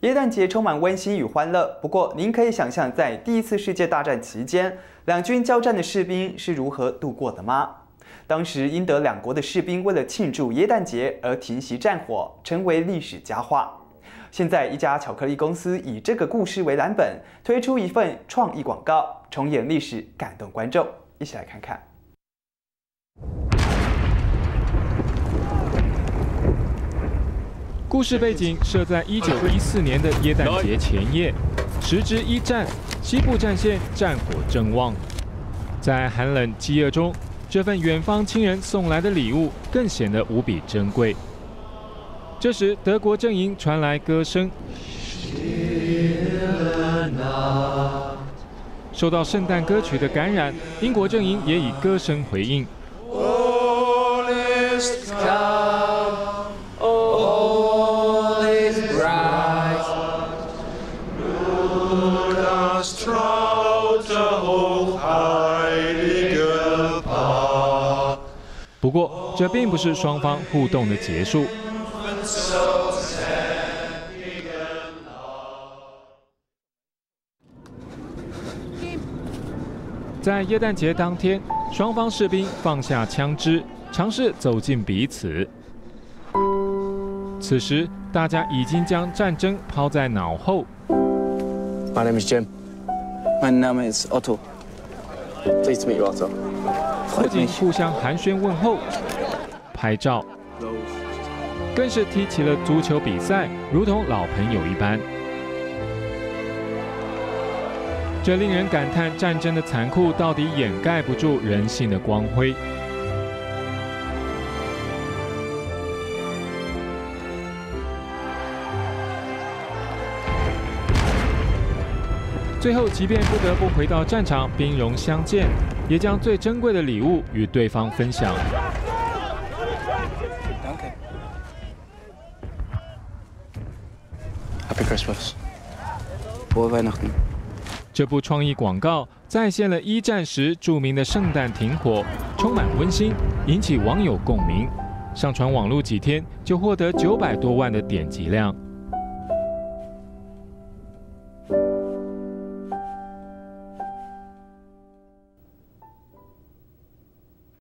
耶诞节充满温馨与欢乐，不过您可以想象，在第一次世界大战期间，两军交战的士兵是如何度过的吗？当时英德两国的士兵为了庆祝耶诞节而停息战火，成为历史佳话。现在，一家巧克力公司以这个故事为蓝本，推出一份创意广告，重演历史，感动观众。一起来看看。 故事背景设在1914年的耶诞节前夜，时值一战，西部战线战火正旺。在寒冷饥饿中，这份远方亲人送来的礼物更显得无比珍贵。这时，德国阵营传来歌声，受到圣诞歌曲的感染，英国阵营也以歌声回应。 不过，这并不是双方互动的结束。在耶诞节当天，双方士兵放下枪支，尝试走近彼此。此时，大家已经将战争抛在脑后。 My name is Jim. My name is Otto. Pleased to meet you, Otto. 不仅互相寒暄问候、拍照，更是踢起了足球比赛，如同老朋友一般。这令人感叹，战争的残酷到底掩盖不住人性的光辉。最后，即便不得不回到战场兵戎相见，也将最珍贵的礼物与对方分享。 Happy Christmas. Frohe Weihnachten. 这部创意广告再现了一战时著名的圣诞停火，充满温馨，引起网友共鸣。上传网络几天就获得900多万的点击量。